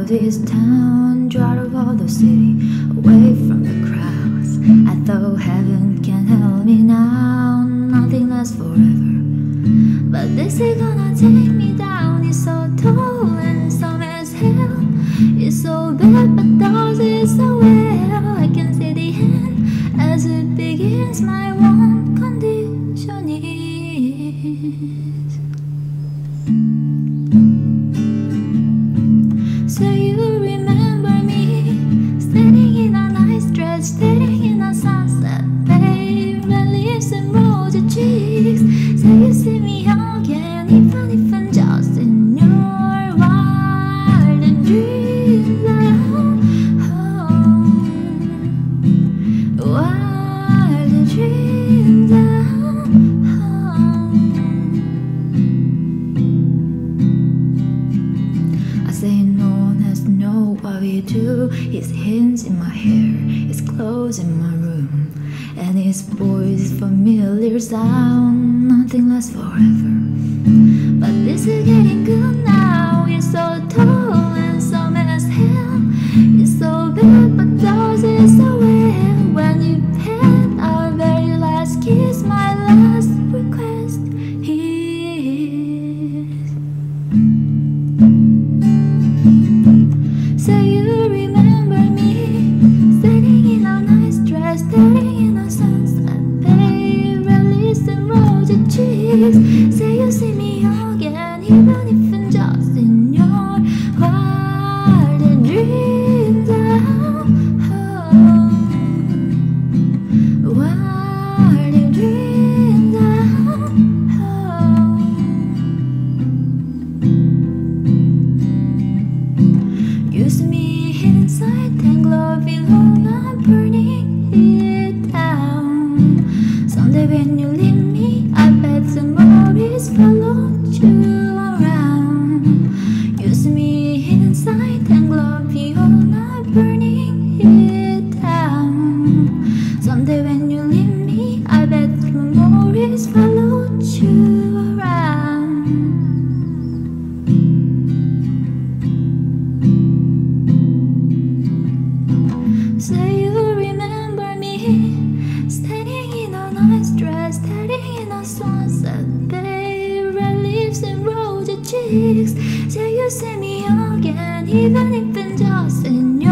this town, drive out of the city, away from the crowds. I thought heaven can help me now, nothing lasts forever. But this is gonna take me down. It's so tall and some as hell. It's so bad, but does it so well. I can see the end as it begins. My one condition is, so you remember me standing in a nice dress, staring in a sunset, babe, red lips and rosy cheeks. So you see me again, even if I'm just in your wild dreams. Wild dreams. I say no one has to know what we do. His hands in my hair, his clothes in my room, and his voice familiar sound. Nothing lasts forever, but this is getting good now. It's so tall and so as hell. It's so bad, but does it so well. When you had our very last kiss, my last request is, so you remember me standing in a nice dress, staring in a sunset, babe, red lips and rosy cheeks. Say you see me again, even if I'm just in your wild dreams. Wild dreams. You see me inside, tangled all night, burning it down. Someday when you leave me, I bet some worries followed you around. You see me inside, tangled all night, burning it down. Someday when you leave me, I bet some worries followed you around. So you remember me standing in a nice dress, staring in a sunset, babe, red lips and rosy cheeks. So you see me again, even if I'm just in your